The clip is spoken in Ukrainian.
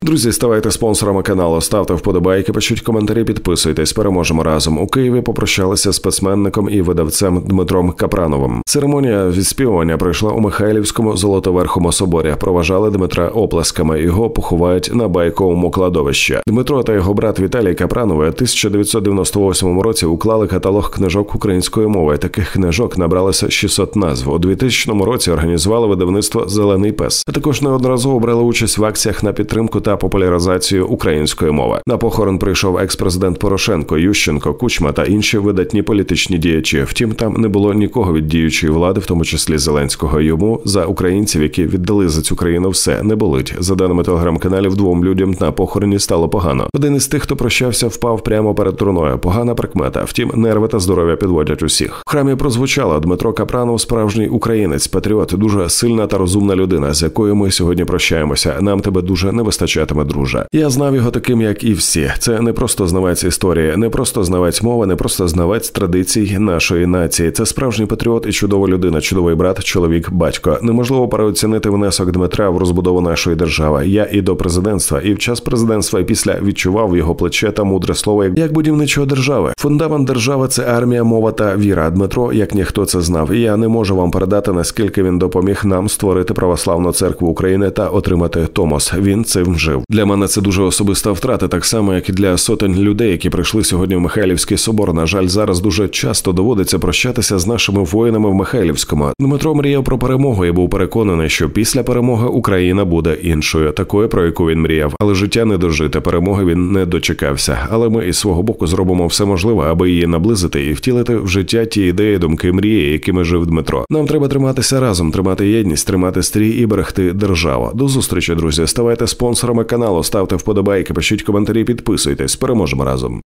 Друзі, ставайте спонсорами каналу, ставте вподобайки, пишіть коментарі, підписуйтесь, переможемо разом. У Києві попрощалися з письменником і видавцем Дмитром Капрановим. Церемонія відспівування пройшла у Михайлівському Золотоверхому соборі. Проважали Дмитра оплесками, його поховають на Байковому кладовищі. Дмитро та його брат Віталій Капранови у 1998 році уклали каталог книжок української мови. Таких книжок набралося 600 назв. У 2000 році організували видавництво «Зелений пес». А також неодноразово брали участь в акціях на підтримку та популяризацію української мови. На похорон прийшов екс-президент Порошенко, Ющенко, Кучма та інші видатні політичні діячі. Втім, там не було нікого від діючої влади, в тому числі Зеленського. Йому за українців, які віддали за цю країну все, не болить. За даними телеграм-каналів, 2 людям на похороні стало погано. Один із тих, хто прощався, впав прямо перед труною. Погана прикмета. Втім, нерви та здоров'я підводять усіх. В храмі прозвучало: Дмитро Капранов – справжній українець, патріот, дуже сильна та розумна людина, з якою ми сьогодні прощаємося. Нам тебе дуже не вистачатиме, друже. Я знав його таким, як і всі. Це не просто знавець історії, не просто знавець мови, не просто знавець традицій нашої нації. Це справжній патріот і чудова людина, чудовий брат, чоловік, батько. Неможливо переоцінити внесок Дмитра в розбудову нашої держави. Я і до президентства, і в час президентства, і після відчував в його плече та мудре слово як будівничого держави. Фундамент держави – це армія, мова та віра. Дмитро, як ніхто, це знав. І я не можу вам передати, наскільки він допоміг нам створити Православну церкву України та отримати Томос. Він цим жив. Для мене це дуже особиста втрата, так само, як і для сотень людей, які прийшли сьогодні в Михайлівський собор. На жаль, зараз дуже часто доводиться прощатися з нашими воїнами в Михайлівському. Дмитро мріяв про перемогу і був переконаний, що після перемоги Україна буде іншою, такою, про яку він мріяв. Але життя не дожите, перемоги він не дочекався. Але ми із свого боку зробимо все можливе, аби її наблизити і втілити в життя ті ідеї, думки, мрії, якими жив Дмитро. Нам треба триматися разом, тримати єдність, тримати стрій і берегти державу. До зустрічі, друзі. Ставайте спонсорами каналу, ставте вподобайки, пишіть коментарі, підписуйтесь. Переможемо разом.